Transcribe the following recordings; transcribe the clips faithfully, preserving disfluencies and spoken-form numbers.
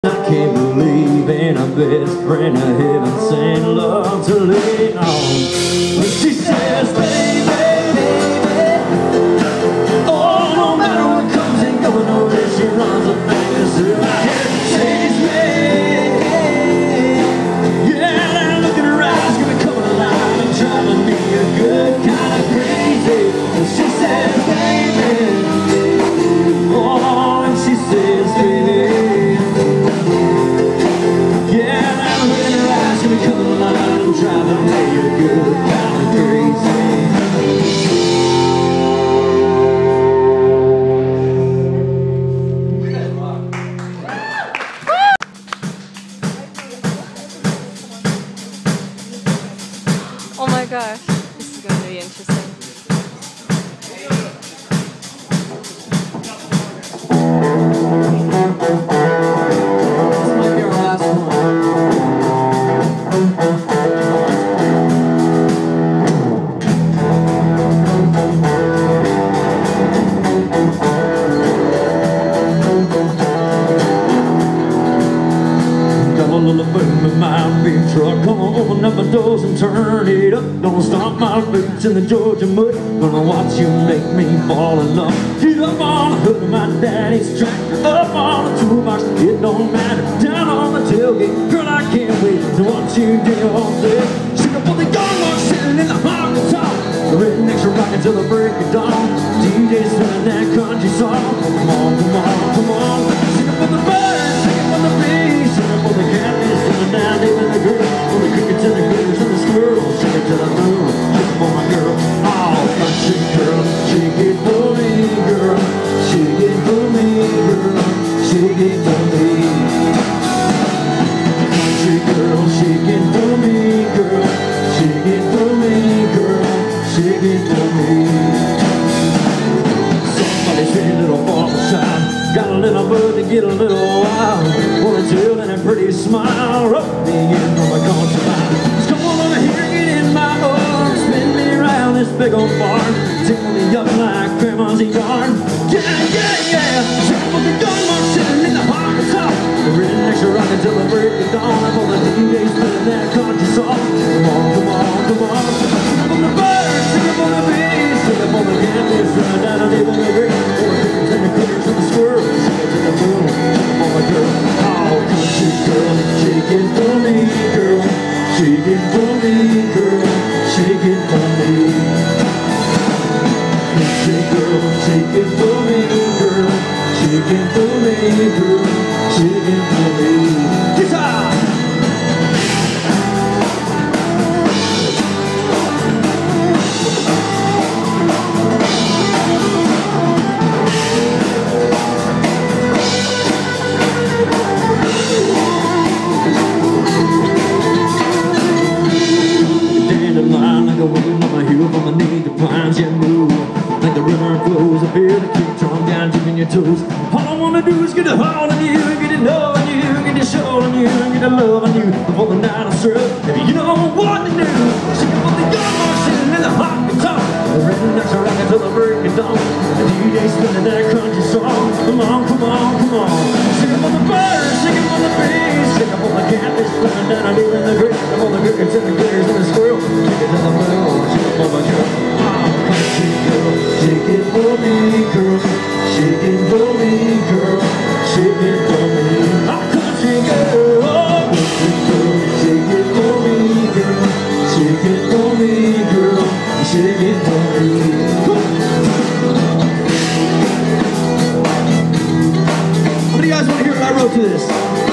I can't believe in a best friend of heaven sent love to lean on. But she says, baby, baby, oh, no matter what comes and goes, no, that she runs her fingers through my hair. Says me, yeah, that look in her eyes, gonna come alive and driving me a good kind of crazy. But she says, baby, oh, and she says, baby, driving me a good kind of crazy. Oh my gosh, this is going to be interesting. Truck, gonna open up my doors and turn it up. Gonna stomp my boots in the Georgia mud. Gonna watch you make me fall in love. Get up on the hood of my daddy's tractor, up on the toolbox, it don't matter. Down on the tailgate, girl, I can't wait to watch you do all day. Shake up on the young ones sitting in the honky tonk. The rednecks are rocking till the break of dawn. D J's spinning that country song. Come on, come on, come on. Shake up on the birds, shake up on the bees, shake up on the catfish, coming down, leaving the girl. On the crickets and the critters and the squirrels, shake it to the moon, shake it for my girl. Oh, country girl, shake it for me, girl. Shake it for me, girl. Shake it for me. Country girl, shake it for me, girl. Shake it for me, girl. Shake it for me. Somebody say a little farmer child, got a little bird to get a little wild. Want a tail and a pretty smile. Rub me in from a country line. Just come on over here, get in my arms. Spin me around this big old barn. Tickle me up like grandma's yarn. Yeah, yeah, yeah. Check for the gun mark sitting in the hot top. The rednecks are rocking till the break of dawn. I'm on the D J spinning that country song. Come on, come on, come on. Sing up on the birds, sing up on the bees, sing up on the catfish, running down and leaving the green. For the crickets and the critters and the squirrels, sing it to the moon, sing up on my girl. Oh, country girl, shake it for me, girl. Shake it for me, girl. Shake it for me. Country girl, shake it for me, girl. Shake it for me, girl. Shake it for me. Guitar! From my knee to pines you move like the river flows. I feel the kick drum down deep in your toes. All I wanna do is get a hold on you, get to know on you, get to show on you, get to love on you before the night is through. Maybe you know what to do. Shake up on the young ones sitting in the hot guitar. The rednecks are rocking till the break of dawn. The D J spinning that country song. Come on, come on, come on. Shake up on the birds, shake up on the bees, shake up on the catfish, flying down and leaving the green. Up on the crickets and the critters and the squirrel. Shake it to the moon, shake it for my girl. Oh, country girl, shake it for me, girl. Shake it for me, girl. Shake it for me. Oh, country girl, oh, country girl, shake it for me, girl. Shake it for me, girl. Shake it for me. What do you guys want to hear when I wrote to this?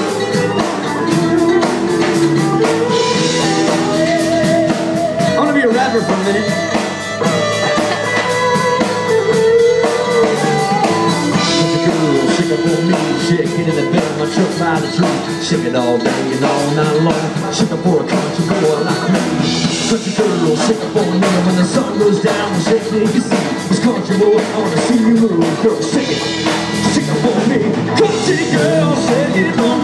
I want to be a rapper for a minute. Shake it for me, shake it in the bed of my truck by the tree. Shake it all day and all night long. Shake it for a country boy like me. Country girl, shake it for me. When the sun goes down, shake it, you see. This country boy, I wanna see you move. Girl, shake it, shake it for me. Country girl, shake it for me.